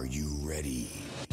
Are you ready?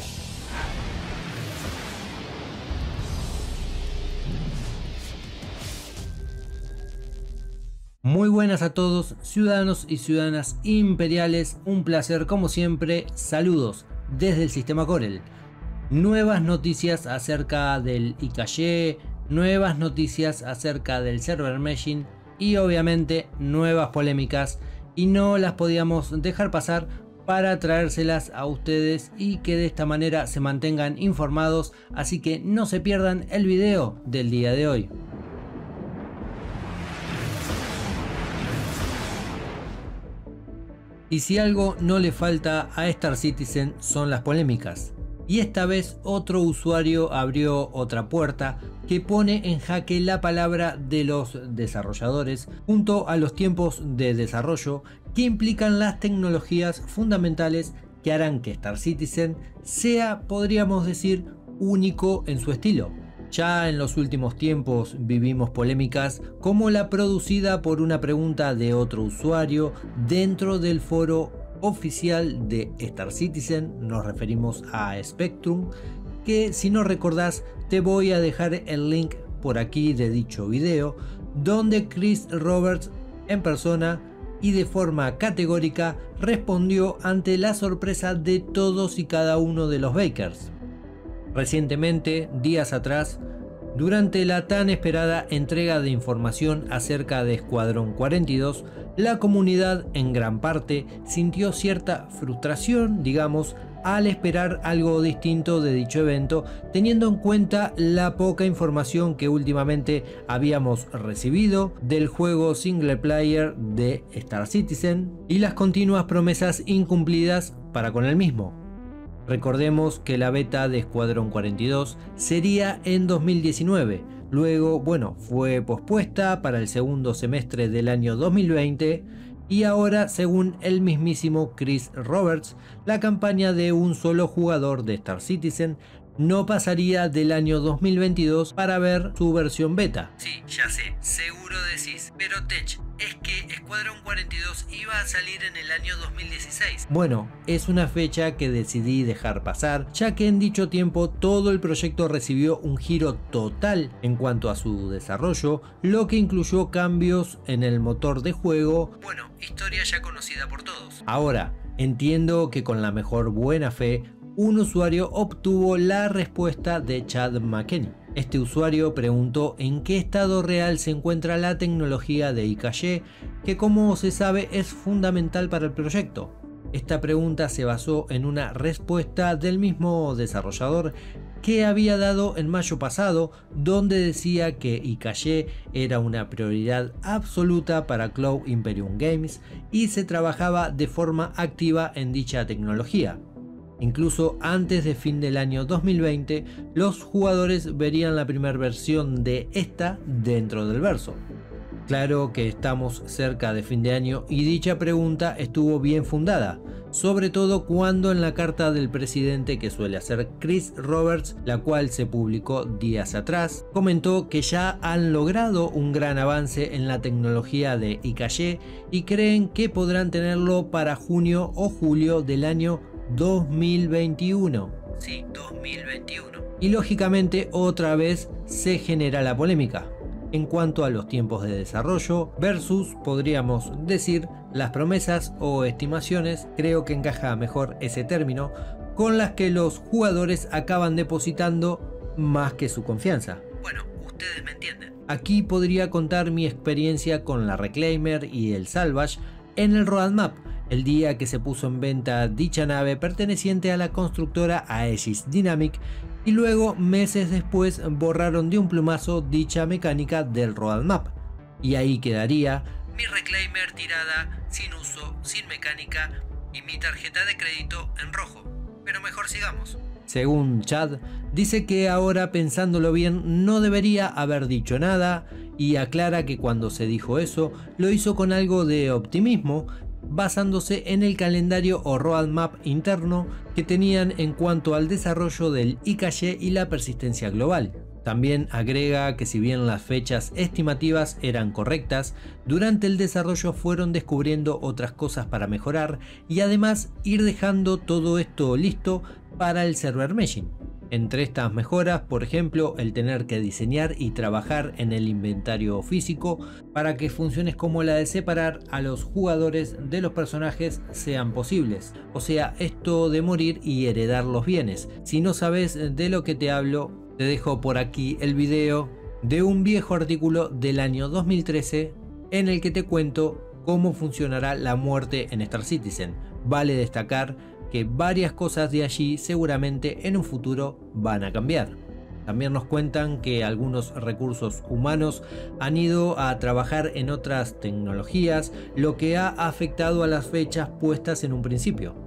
Muy buenas a todos, ciudadanos y ciudadanas imperiales, un placer como siempre, saludos desde el sistema Corel. Nuevas noticias acerca del IKG, nuevas noticias acerca del server meshing y obviamente nuevas polémicas, y no las podíamos dejar pasar para traérselas a ustedes y que de esta manera se mantengan informados, así que no se pierdan el video del día de hoy. Y si algo no le falta a Star Citizen son las polémicas. Y esta vez otro usuario abrió otra puerta que pone en jaque la palabra de los desarrolladores junto a los tiempos de desarrollo que implican las tecnologías fundamentales que harán que Star Citizen sea, podríamos decir, único en su estilo. Ya en los últimos tiempos vivimos polémicas como la producida por una pregunta de otro usuario dentro del foro oficial de Star Citizen, nos referimos a Spectrum, que si no recordás te voy a dejar el link por aquí de dicho video, donde Chris Roberts en persona y de forma categórica respondió ante la sorpresa de todos y cada uno de los bakers. Recientemente, días atrás, durante la tan esperada entrega de información acerca de Escuadrón 42, la comunidad en gran parte sintió cierta frustración, digamos, al esperar algo distinto de dicho evento, teniendo en cuenta la poca información que últimamente habíamos recibido del juego single player de Star Citizen y las continuas promesas incumplidas para con el mismo. Recordemos que la beta de Escuadrón 42 sería en 2019, luego fue pospuesta para el segundo semestre del año 2020 y ahora, según el mismísimo Chris Roberts, la campaña de un solo jugador de Star Citizen no pasaría del año 2022 para ver su versión beta. Sí, ya sé, seguro decís, pero Tech, es que Escuadrón 42 iba a salir en el año 2016. Bueno, es una fecha que decidí dejar pasar, ya que en dicho tiempo todo el proyecto recibió un giro total en cuanto a su desarrollo, lo que incluyó cambios en el motor de juego, historia ya conocida por todos. Ahora, entiendo que con la mejor buena fe, un usuario obtuvo la respuesta de Chad McKenney. Este usuario preguntó en qué estado real se encuentra la tecnología de IKG, que como se sabe es fundamental para el proyecto. Esta pregunta se basó en una respuesta del mismo desarrollador que había dado en mayo pasado, donde decía que IKG era una prioridad absoluta para Cloud Imperium Games y se trabajaba de forma activa en dicha tecnología. Incluso antes de fin del año 2020, los jugadores verían la primera versión de esta dentro del verso. Claro que estamos cerca de fin de año y dicha pregunta estuvo bien fundada, sobre todo cuando en la carta del presidente que suele hacer Chris Roberts, la cual se publicó días atrás, comentó que ya han logrado un gran avance en la tecnología de IKG y creen que podrán tenerlo para junio o julio del año 2021. Sí, 2021. Y lógicamente otra vez se genera la polémica en cuanto a los tiempos de desarrollo versus, podríamos decir, las promesas o estimaciones, creo que encaja mejor ese término, con las que los jugadores acaban depositando más que su confianza. Ustedes me entienden. Aquí podría contar mi experiencia con la Reclaimer y el Salvage en el Roadmap, el día que se puso en venta dicha nave perteneciente a la constructora Aegis Dynamic, y luego meses después borraron de un plumazo dicha mecánica del Roadmap, y ahí quedaría mi Reclaimer tirada, sin uso, sin mecánica y mi tarjeta de crédito en rojo. Pero mejor sigamos. Según Chad, dice que ahora pensándolo bien no debería haber dicho nada, y aclara que cuando se dijo eso lo hizo con algo de optimismo, basándose en el calendario o roadmap interno que tenían en cuanto al desarrollo del IKG y la persistencia global. También agrega que si bien las fechas estimativas eran correctas, durante el desarrollo fueron descubriendo otras cosas para mejorar y además ir dejando todo esto listo para el server meshing. Entre estas mejoras, por ejemplo, el tener que diseñar y trabajar en el inventario físico para que funciones como la de separar a los jugadores de los personajes sean posibles. O sea, esto de morir y heredar los bienes. Si no sabes de lo que te hablo, te dejo por aquí el video de un viejo artículo del año 2013 en el que te cuento cómo funcionará la muerte en Star Citizen. Vale destacar que varias cosas de allí seguramente en un futuro van a cambiar. También nos cuentan que algunos recursos humanos han ido a trabajar en otras tecnologías, lo que ha afectado a las fechas puestas en un principio.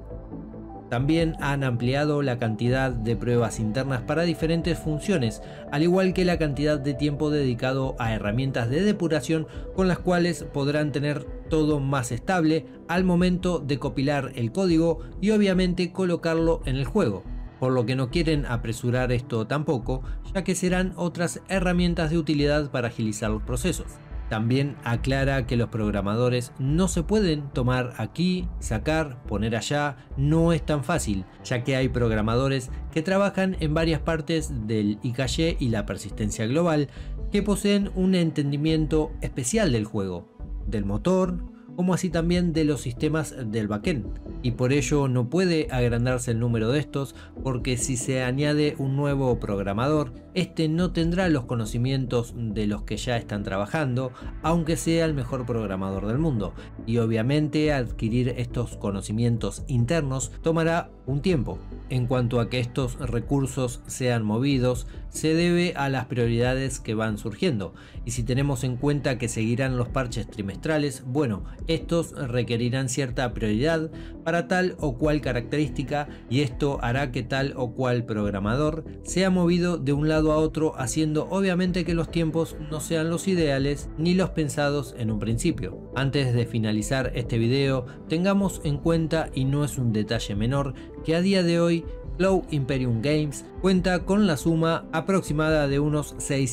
También han ampliado la cantidad de pruebas internas para diferentes funciones, al igual que la cantidad de tiempo dedicado a herramientas de depuración con las cuales podrán tener todo más estable al momento de compilar el código y obviamente colocarlo en el juego. Por lo que no quieren apresurar esto tampoco, ya que serán otras herramientas de utilidad para agilizar los procesos. También aclara que los programadores no se pueden tomar aquí, sacar, poner allá, no es tan fácil, ya que hay programadores que trabajan en varias partes del IKG y la persistencia global que poseen un entendimiento especial del juego, del motor, como así también de los sistemas del backend, y por ello no puede agrandarse el número de estos, porque si se añade un nuevo programador, este no tendrá los conocimientos de los que ya están trabajando, aunque sea el mejor programador del mundo, y obviamente adquirir estos conocimientos internos tomará un tiempo. En cuanto a que estos recursos sean movidos, se debe a las prioridades que van surgiendo, y si tenemos en cuenta que seguirán los parches trimestrales, bueno, estos requerirán cierta prioridad para tal o cual característica, y esto hará que tal o cual programador sea movido de un lado a otro, haciendo obviamente que los tiempos no sean los ideales ni los pensados en un principio. Antes de finalizar este video, tengamos en cuenta, y no es un detalle menor, que a día de hoy Cloud Imperium Games cuenta con la suma aproximada de unos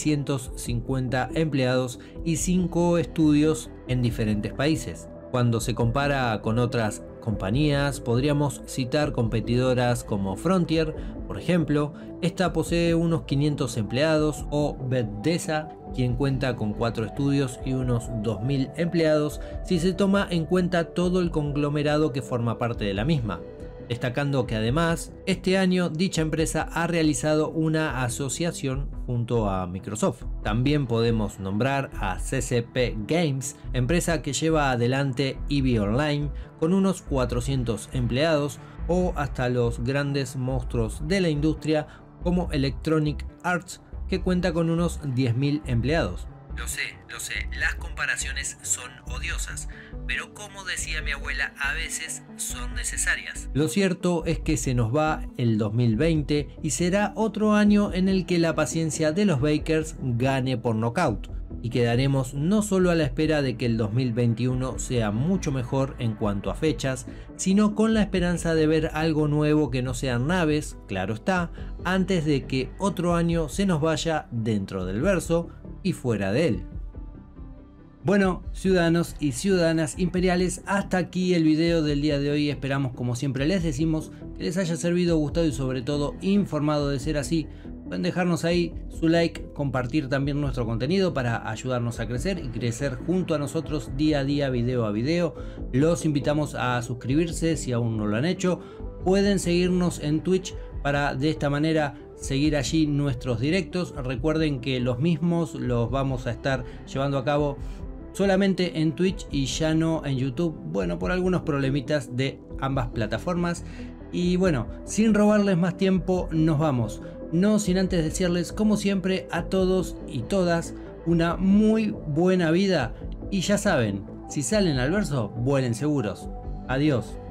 650 empleados y 5 estudios en diferentes países. Cuando se compara con otras compañías, podríamos citar competidoras como Frontier, por ejemplo. Esta posee unos 500 empleados, o Bethesda, quien cuenta con 4 estudios y unos 2000 empleados si se toma en cuenta todo el conglomerado que forma parte de la misma. Destacando que además, este año dicha empresa ha realizado una asociación junto a Microsoft. También podemos nombrar a CCP Games, empresa que lleva adelante EVE Online con unos 400 empleados, o hasta los grandes monstruos de la industria como Electronic Arts, que cuenta con unos 10.000 empleados. Lo sé, las comparaciones son odiosas, pero como decía mi abuela, a veces son necesarias. Lo cierto es que se nos va el 2020 y será otro año en el que la paciencia de los bakers gane por nocaut, y quedaremos no solo a la espera de que el 2021 sea mucho mejor en cuanto a fechas, sino con la esperanza de ver algo nuevo que no sean naves, claro está, antes de que otro año se nos vaya dentro del verso y fuera de él. Bueno, ciudadanos y ciudadanas imperiales, hasta aquí el video del día de hoy. Esperamos, como siempre les decimos, que les haya servido, gustado y sobre todo informado. De ser así, pueden dejarnos ahí su like, compartir también nuestro contenido para ayudarnos a crecer y crecer junto a nosotros día a día, video a video. Los invitamos a suscribirse si aún no lo han hecho. Pueden seguirnos en Twitch para de esta manera seguir allí nuestros directos. Recuerden que los mismos los vamos a estar llevando a cabo solamente en Twitch y ya no en YouTube, bueno, por algunos problemitas de ambas plataformas. Y bueno, sin robarles más tiempo, nos vamos, no sin antes decirles, como siempre, a todos y todas una muy buena vida, y ya saben, si salen al verso, vuelen seguros. Adiós.